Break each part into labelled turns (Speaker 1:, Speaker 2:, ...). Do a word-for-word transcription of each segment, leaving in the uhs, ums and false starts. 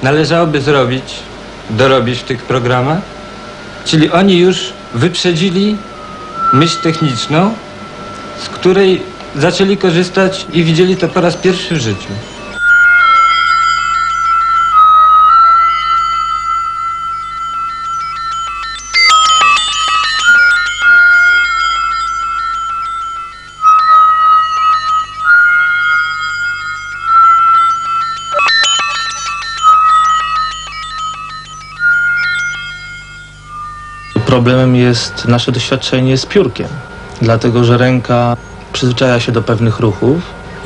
Speaker 1: należałoby zrobić, dorobić w tych programach, czyli oni już wyprzedzili myśl techniczną, z której zaczęli korzystać i widzieli to po raz pierwszy w życiu.
Speaker 2: Problemem jest nasze doświadczenie z piórkiem, dlatego że ręka przyzwyczaja się do pewnych ruchów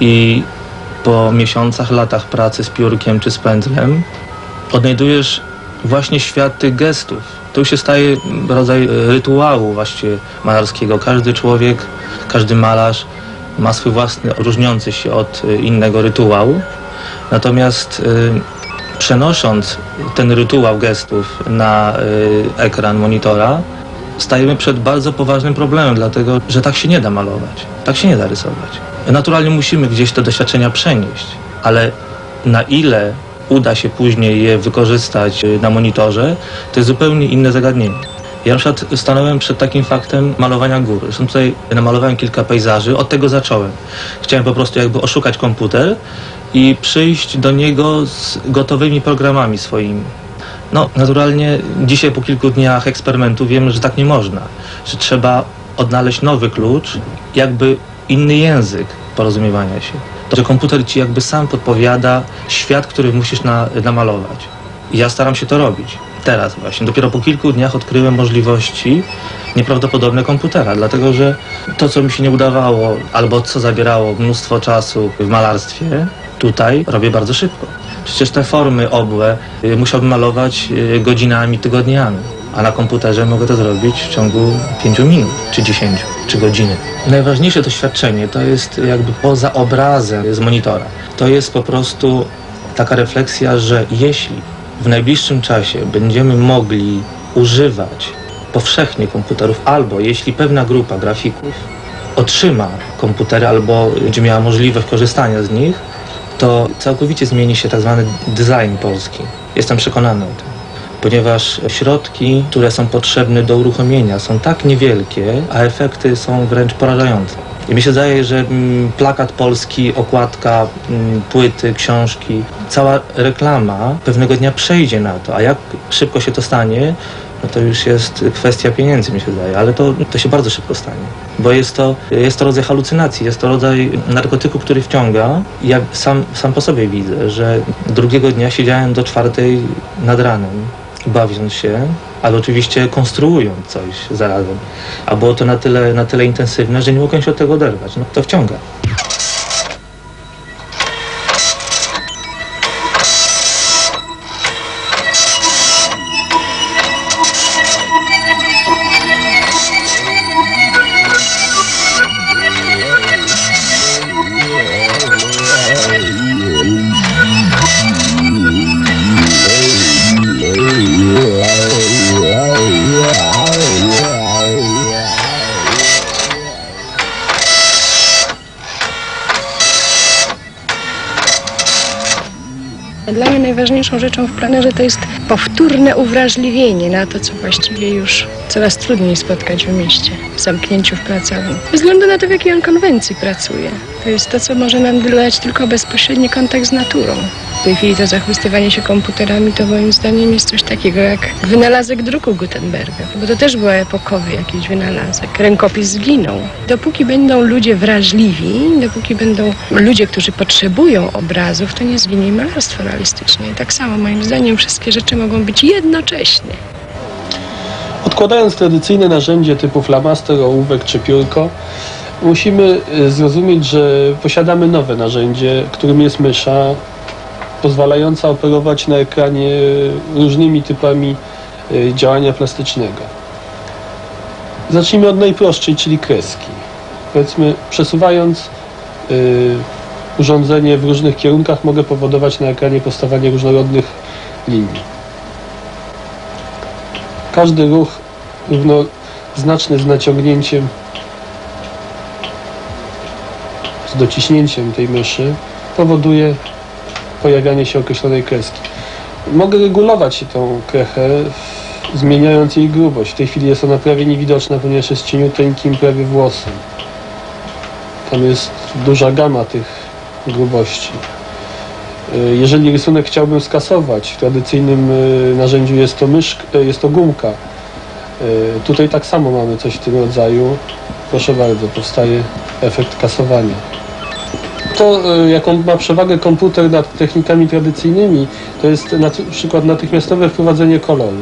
Speaker 2: i po miesiącach, latach pracy z piórkiem czy z pędzlem odnajdujesz właśnie świat tych gestów. To już się staje rodzaj rytuału właściwie malarskiego. Każdy człowiek, każdy malarz ma swój własny, różniący się od innego rytuał. Natomiast y, przenosząc ten rytuał gestów na y, ekran monitora, stajemy przed bardzo poważnym problemem, dlatego że tak się nie da malować, tak się nie da rysować. Naturalnie musimy gdzieś te doświadczenia przenieść, ale na ile uda się później je wykorzystać na monitorze, to jest zupełnie inne zagadnienie. Ja na przykład stanąłem przed takim faktem malowania gór. Zresztą tutaj namalowałem kilka pejzaży, od tego zacząłem. Chciałem po prostu jakby oszukać komputer i przyjść do niego z gotowymi programami swoimi. No, naturalnie dzisiaj po kilku dniach eksperymentu wiemy, że tak nie można. Że trzeba odnaleźć nowy klucz, jakby inny język porozumiewania się. To, że komputer ci jakby sam podpowiada świat, który musisz na, namalować. I ja staram się to robić. Teraz właśnie. Dopiero po kilku dniach odkryłem możliwości nieprawdopodobne komputera, dlatego że to, co mi się nie udawało, albo co zabierało mnóstwo czasu w malarstwie, tutaj robię bardzo szybko. Przecież te formy obłe y, musiałbym malować y, godzinami, tygodniami, a na komputerze mogę to zrobić w ciągu pięciu minut, czy dziesięciu, czy godziny. Najważniejsze doświadczenie to jest jakby poza obrazem z monitora. To jest po prostu taka refleksja, że jeśli w najbliższym czasie będziemy mogli używać powszechnie komputerów, albo jeśli pewna grupa grafików otrzyma komputery, albo będzie miała możliwość korzystania z nich, to całkowicie zmieni się tak zwany design polski. Jestem przekonany o tym. Ponieważ środki, które są potrzebne do uruchomienia, są tak niewielkie, a efekty są wręcz porażające. I mi się zdaje, że mm, plakat polski, okładka, mm, płyty, książki, cała reklama pewnego dnia przejdzie na to. A jak szybko się to stanie, no to już jest kwestia pieniędzy, mi się zdaje, ale to, to się bardzo szybko stanie. Bo jest to, jest to rodzaj halucynacji, jest to rodzaj narkotyku, który wciąga. Ja sam, sam po sobie widzę, że drugiego dnia siedziałem do czwartej nad ranem, bawiąc się, ale oczywiście konstruując coś zarazem. A było to na tyle, na tyle intensywne, że nie mogłem się od tego oderwać. No, to wciąga.
Speaker 3: Dla mnie najważniejszą rzeczą w planerze to jest powtórne uwrażliwienie na to, co właściwie już coraz trudniej spotkać w mieście, w zamknięciu w pracowni. Bez względu na to, w jakiej on konwencji pracuje. To jest to, co może nam dać tylko bezpośredni kontakt z naturą. W tej chwili to zachwystywanie się komputerami to moim zdaniem jest coś takiego jak wynalazek druku Gutenberga, bo to też był epokowy jakiś wynalazek. Rękopis zginął. Dopóki będą ludzie wrażliwi, dopóki będą ludzie, którzy potrzebują obrazów, to nie zginie malarstwo realistyczne. I tak samo moim zdaniem wszystkie rzeczy mogą być jednocześnie.
Speaker 4: Odkładając tradycyjne narzędzie typu flamaster, ołówek czy piórko, musimy zrozumieć, że posiadamy nowe narzędzie, którym jest mysza, pozwalająca operować na ekranie różnymi typami działania plastycznego. Zacznijmy od najprostszej, czyli kreski. Powiedzmy, przesuwając y, urządzenie w różnych kierunkach, mogę powodować na ekranie powstawanie różnorodnych linii. Każdy ruch równoznaczny z naciągnięciem, z dociśnięciem tej myszy powoduje pojawianie się określonej kreski. Mogę regulować tą krechę, zmieniając jej grubość. W tej chwili jest ona prawie niewidoczna, ponieważ jest cieniuteńkim prawie włosem. Tam jest duża gama tych grubości. Jeżeli rysunek chciałbym skasować, w tradycyjnym narzędziu jest to myszka, jest to gumka. Tutaj tak samo mamy coś w tym rodzaju. Proszę bardzo, powstaje efekt kasowania. To, jaką ma przewagę komputer nad technikami tradycyjnymi, to jest na przykład natychmiastowe wprowadzenie koloru.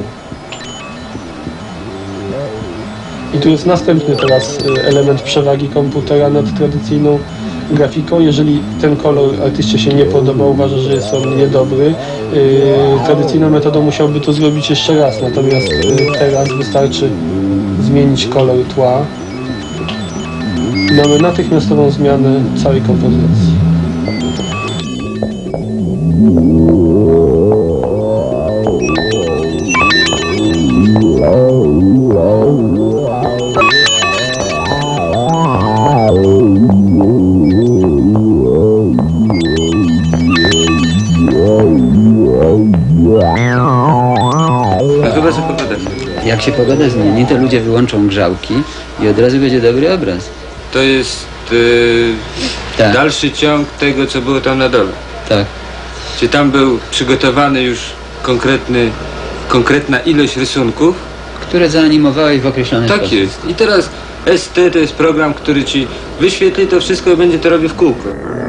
Speaker 4: I tu jest następny teraz element przewagi komputera nad tradycyjną grafiką. Jeżeli ten kolor artyście się nie podoba, uważa, że jest on niedobry, yy, tradycyjną metodą musiałby to zrobić jeszcze raz. Natomiast yy, teraz wystarczy zmienić kolor tła. Mamy natychmiastową zmianę całej kompozycji.
Speaker 5: Jak się pogoda zmieni, to ludzie wyłączą grzałki i od razu będzie dobry obraz.
Speaker 1: To jest yy,
Speaker 5: Tak.
Speaker 1: dalszy ciąg tego, co było tam na dole.
Speaker 5: Tak.
Speaker 1: Czy tam był przygotowany już konkretny, konkretna ilość rysunków?
Speaker 5: Które zaanimowałeś w określony
Speaker 1: Tak
Speaker 5: sposób.
Speaker 1: jest. I teraz S T to jest program, który ci wyświetli to wszystko i będzie to robił w kółko.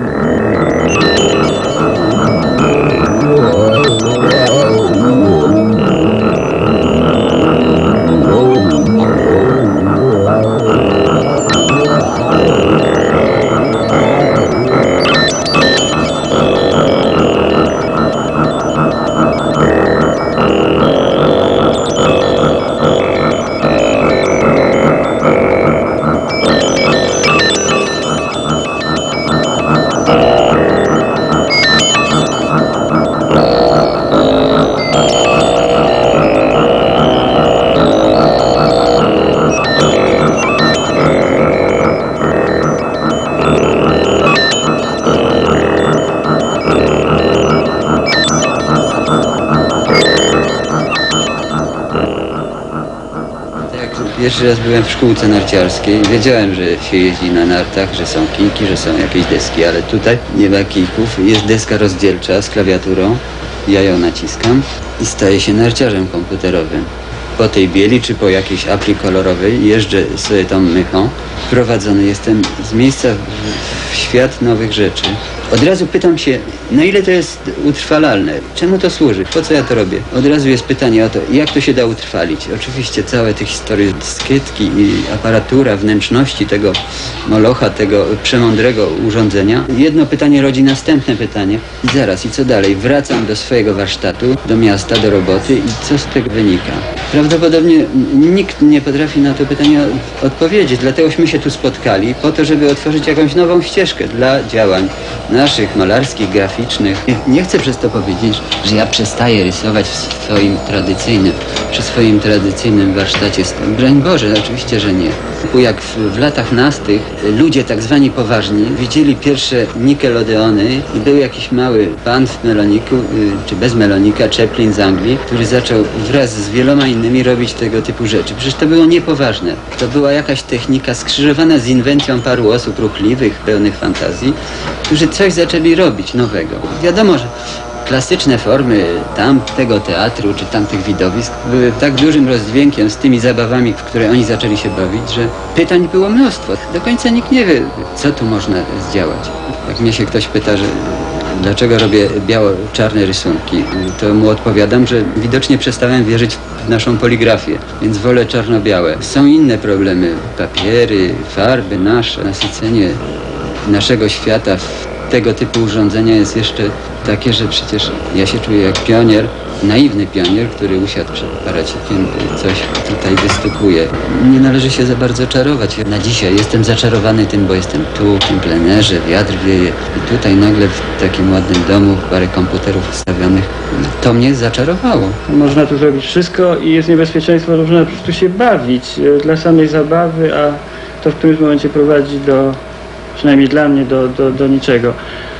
Speaker 5: Pierwszy raz byłem w szkółce narciarskiej. Wiedziałem, że się jeździ na nartach, że są kijki, że są jakieś deski, ale tutaj nie ma kijków. Jest deska rozdzielcza z klawiaturą. Ja ją naciskam i staję się narciarzem komputerowym. Po tej bieli czy po jakiejś apli kolorowej jeżdżę sobie tą mychą. Wprowadzony jestem z miejsca w, w świat nowych rzeczy. Od razu pytam się, na ile to jest utrwalalne? Czemu to służy? Po co ja to robię? Od razu jest pytanie o to, jak to się da utrwalić? Oczywiście całe te historie, dyskietki i aparatura, wnętrzności tego molocha, tego przemądrego urządzenia. Jedno pytanie rodzi następne pytanie. I zaraz, i co dalej? Wracam do swojego warsztatu, do miasta, do roboty i co z tego wynika? Prawdopodobnie nikt nie potrafi na to pytanie odpowiedzieć, dlategośmy się tu spotkali po to, żeby otworzyć jakąś nową ścieżkę dla działań naszych, malarskich, graficznych. Nie chcę przez to powiedzieć, że ja przestaję rysować w swoim tradycyjnym, przy swoim tradycyjnym warsztacie. Broń Boże, oczywiście, że nie. Jak w, w latach nastych ludzie tak zwani poważni widzieli pierwsze Nickelodeony i był jakiś mały pan w meloniku, czy bez melonika, Chaplin z Anglii, który zaczął wraz z wieloma innymi robić tego typu rzeczy. Przecież to było niepoważne. To była jakaś technika skrzyżowana z inwencją paru osób ruchliwych, pełnych fantazji, którzy coś zaczęli robić nowego. Wiadomo, że klasyczne formy tamtego teatru czy tamtych widowisk były tak dużym rozdźwiękiem z tymi zabawami, w które oni zaczęli się bawić, że pytań było mnóstwo. Do końca nikt nie wie, co tu można zdziałać. Jak mnie się ktoś pyta, że dlaczego robię biało-czarne rysunki, to mu odpowiadam, że widocznie przestałem wierzyć w naszą poligrafię, więc wolę czarno-białe. Są inne problemy, papiery, farby nasze, nasycenie naszego świata w tego typu urządzenia jest jeszcze takie, że przecież ja się czuję jak pionier, naiwny pionier, który usiadł przed paracikiem, coś tutaj występuje. Nie należy się za bardzo czarować. Na dzisiaj jestem zaczarowany tym, bo jestem tu, w tym plenerze, wiatr wieje i tutaj nagle w takim ładnym domu parę komputerów ustawionych. To mnie zaczarowało.
Speaker 6: Można tu zrobić wszystko i jest niebezpieczeństwo, że można po prostu się bawić dla samej zabawy, a to w którymś momencie prowadzi do, przynajmniej dla mnie, do, do, do niczego.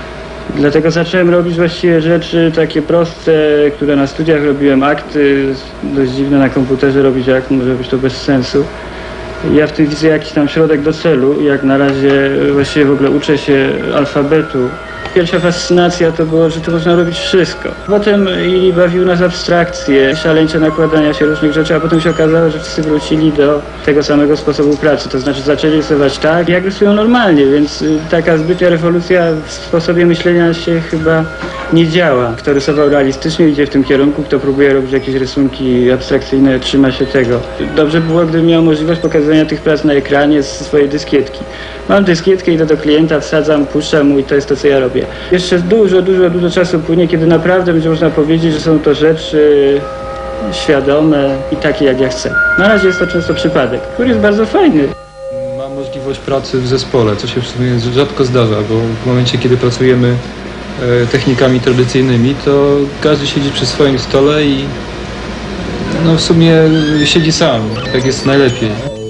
Speaker 6: Dlatego zacząłem robić właściwie rzeczy takie proste, które na studiach robiłem, akty, dość dziwne na komputerze robić akt, może być to bez sensu. Ja w tym widzę jakiś tam środek do celu, jak na razie właściwie w ogóle uczę się alfabetu. Pierwsza fascynacja to było, że to można robić wszystko. Potem Ili bawił nas abstrakcje, szaleńcze nakładania się różnych rzeczy, a potem się okazało, że wszyscy wrócili do tego samego sposobu pracy. To znaczy zaczęli rysować tak, jak rysują normalnie, więc taka zbytnia rewolucja w sposobie myślenia się chyba nie działa. Kto rysował realistycznie, idzie w tym kierunku, kto próbuje robić jakieś rysunki abstrakcyjne, trzyma się tego. Dobrze by było, gdybym miał możliwość pokazania tych prac na ekranie z swojej dyskietki. Mam dyskietkę, idę do klienta, wsadzam, puszczam mu i to jest to, co ja robię. Jeszcze dużo, dużo, dużo czasu płynie, kiedy naprawdę będzie można powiedzieć, że są to rzeczy świadome i takie, jak ja chcę. Na razie jest to często przypadek, który jest bardzo fajny.
Speaker 7: Mam możliwość pracy w zespole, co się w sumie rzadko zdarza, bo w momencie, kiedy pracujemy e, technikami tradycyjnymi, to każdy siedzi przy swoim stole i no, w sumie siedzi sam, tak jest najlepiej.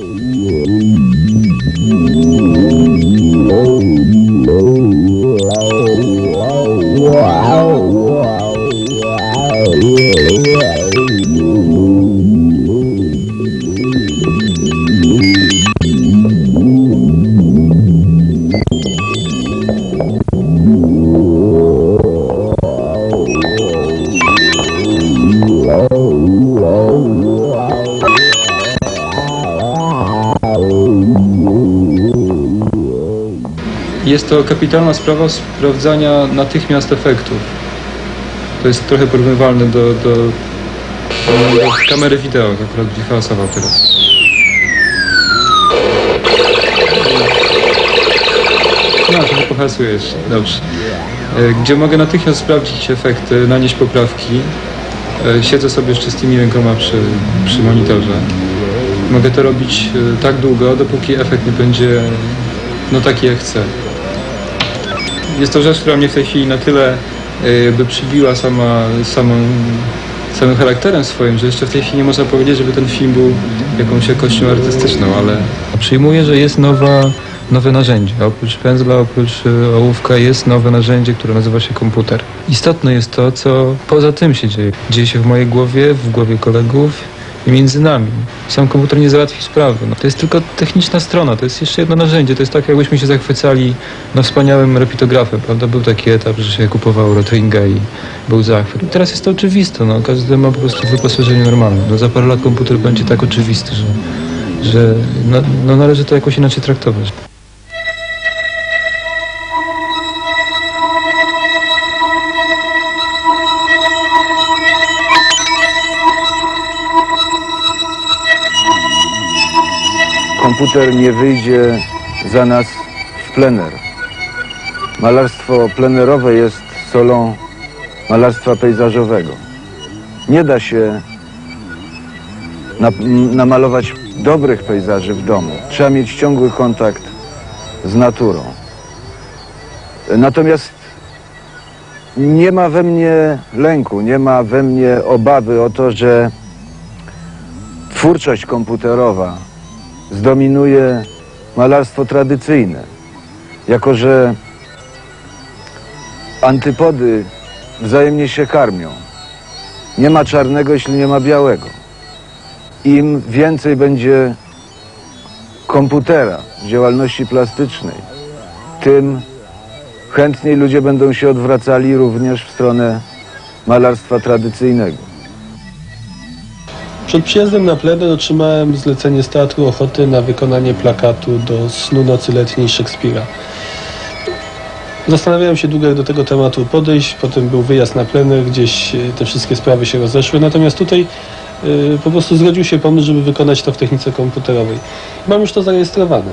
Speaker 7: Jest to kapitalna sprawa sprawdzania natychmiast efektów. To jest trochę porównywalne do, do, do kamery wideo, akurat gdzie hałasował teraz. No, to nie pohasuje jeszcze, dobrze. Gdzie mogę natychmiast sprawdzić efekty, nanieść poprawki. Siedzę sobie z czystymi rękoma przy, przy monitorze. Mogę to robić tak długo, dopóki efekt nie będzie no taki jak chcę. Jest to rzecz, która mnie w tej chwili na tyle jakby przybiła sama, samą, samym charakterem swoim, że jeszcze w tej chwili nie można powiedzieć, żeby ten film był jakąś jakością artystyczną, ale przyjmuję, że jest nowa, nowe narzędzie. Oprócz pędzla, oprócz ołówka jest nowe narzędzie, które nazywa się komputer. Istotne jest to, co poza tym się dzieje. Dzieje się w mojej głowie, w głowie kolegów i między nami. Sam komputer nie załatwi sprawy. No, to jest tylko techniczna strona, to jest jeszcze jedno narzędzie. To jest tak, jakbyśmy się zachwycali no, wspaniałym repitografem, prawda? Był taki etap, że się kupowało Rotringa i był zachwyt. I teraz jest to oczywiste, no. Każdy ma po prostu wyposażenie normalne. No, za parę lat komputer będzie tak oczywisty, że, że no, no, należy to jakoś inaczej traktować.
Speaker 8: Komputer nie wyjdzie za nas w plener. Malarstwo plenerowe jest solą malarstwa pejzażowego. Nie da się na, namalować dobrych pejzaży w domu. Trzeba mieć ciągły kontakt z naturą. Natomiast nie ma we mnie lęku, nie ma we mnie obawy o to, że twórczość komputerowa zdominuje malarstwo tradycyjne, jako że antypody wzajemnie się karmią. Nie ma czarnego, jeśli nie ma białego. Im więcej będzie komputera w działalności plastycznej, tym chętniej ludzie będą się odwracali również w stronę malarstwa tradycyjnego.
Speaker 4: Przed przyjazdem na plener otrzymałem zlecenie z Teatru Ochoty na wykonanie plakatu do Snu Nocy Letniej Szekspira. Zastanawiałem się długo, jak do tego tematu podejść, potem był wyjazd na plener, gdzieś te wszystkie sprawy się rozeszły, natomiast tutaj y, po prostu zrodził się pomysł, żeby wykonać to w technice komputerowej. Mam już to zarejestrowane.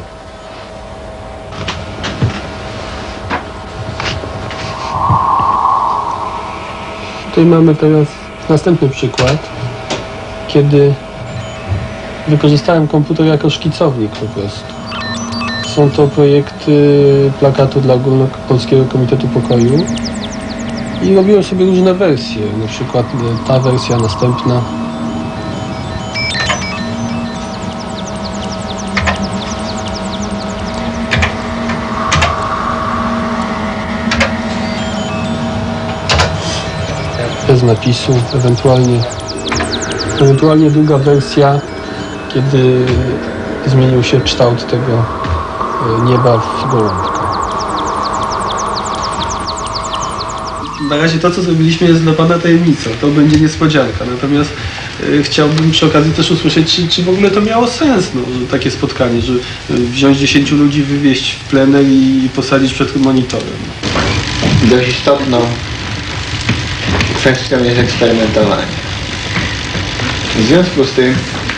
Speaker 4: Tutaj mamy teraz następny przykład, kiedy wykorzystałem komputer jako szkicownik po prostu. Są to projekty plakatu dla Ogólnopolskiego Komitetu Pokoju i robiłem sobie różne wersje, na przykład ta wersja, następna. bez napisu, ewentualnie, ewentualnie druga wersja, kiedy zmienił się kształt tego nieba w gołąbka. Na razie to, co zrobiliśmy, jest dla Pana tajemnicą. To będzie niespodzianka. Natomiast y, chciałbym przy okazji też usłyszeć, czy, czy w ogóle to miało sens, no, takie spotkanie, że y, wziąć dziesięciu ludzi, wywieźć w plener i, i posadzić przed monitorem.
Speaker 9: Dość istotną kwestią jest eksperymentowanie. W związku z tym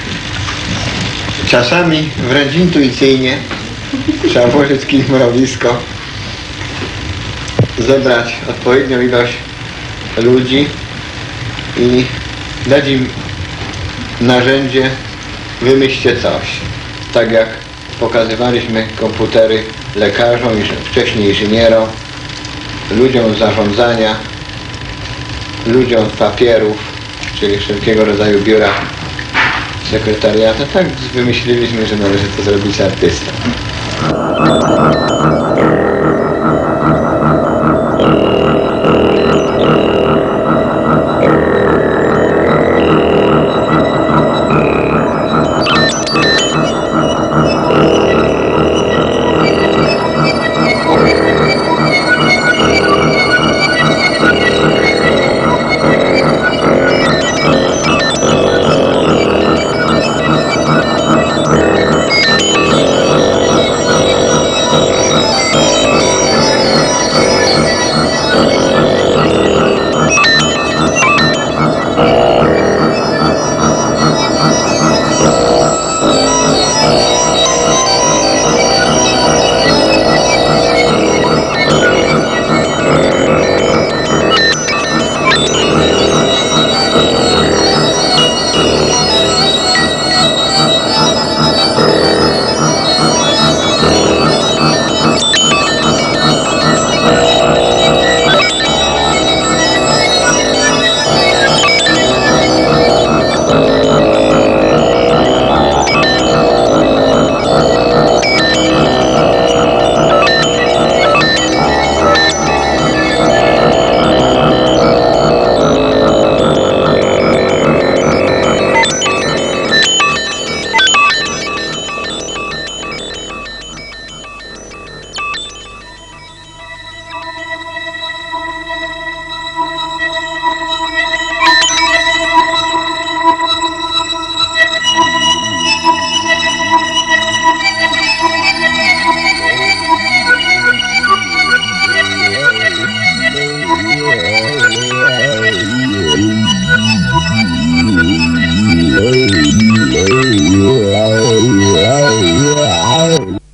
Speaker 9: czasami wręcz intuicyjnie trzeba włożyć w kij mrowisko, zebrać odpowiednią ilość ludzi i dać im narzędzie, wymyślcie coś. Tak jak pokazywaliśmy komputery lekarzom i wcześniej inżynierom, ludziom z zarządzania, ludziom z papierów, czyli wszelkiego rodzaju biura, sekretariata, tak wymyśliliśmy, że należy to zrobić artystom.